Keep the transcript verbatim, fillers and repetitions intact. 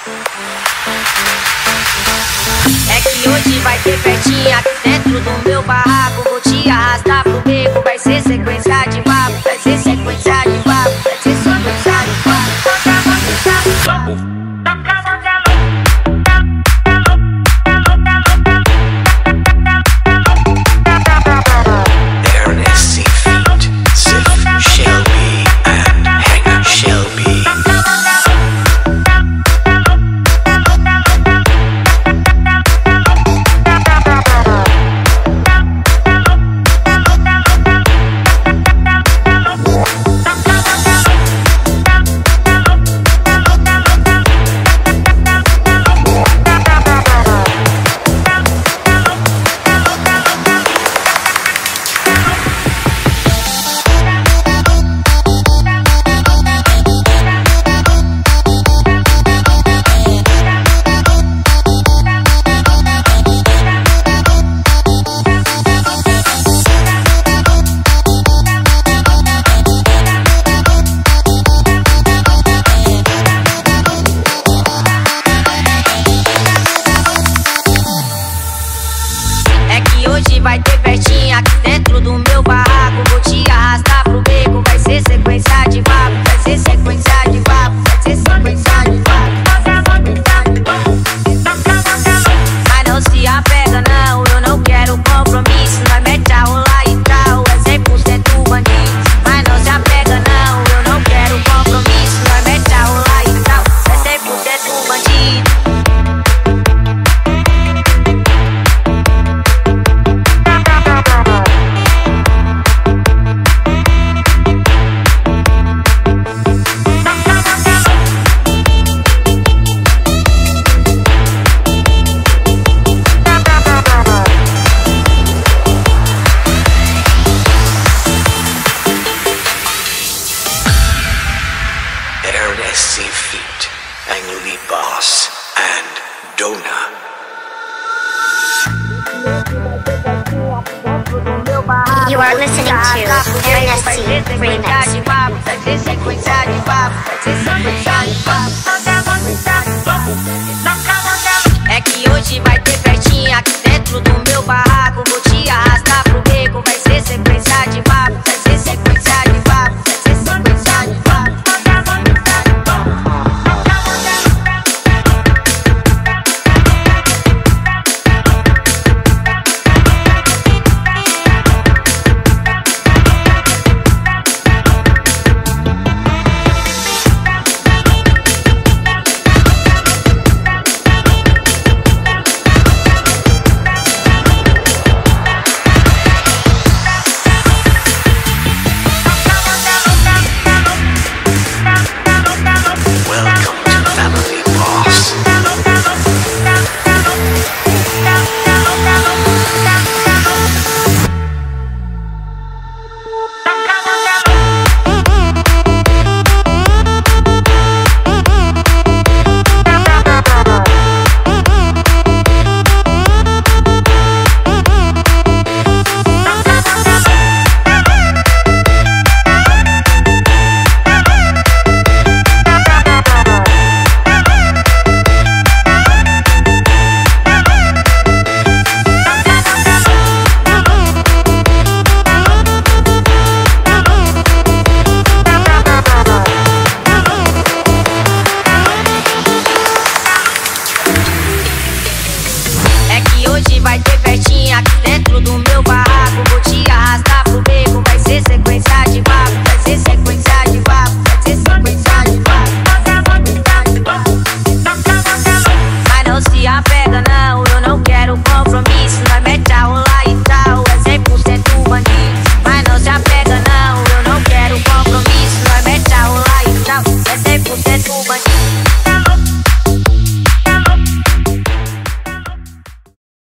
É que hoje vai ter festinha aqui dentro do meu barraco. Vou te arrastar pro beco, vai ser sequência de papo. Vai ser sequência de papo, vai ser sequência de papo. Hoje vai ter festinha aqui dentro do meu barraco. Vou te arrastar pro beco, vai ser sequência de papo. Vai ser sequência de papo, vai ser sequência de papo. Mas não se apega não, eu não quero compromisso. Nós mete a rolar e tal, é cem por cento bandido. Mas não se apega não, eu não quero compromisso. Nós mete a rolar e tal, é cem por cento bandido. Ernest Feet, Angry Boss, and Dona. You are listening to Ernest Remix. Vai ser sequência de papo.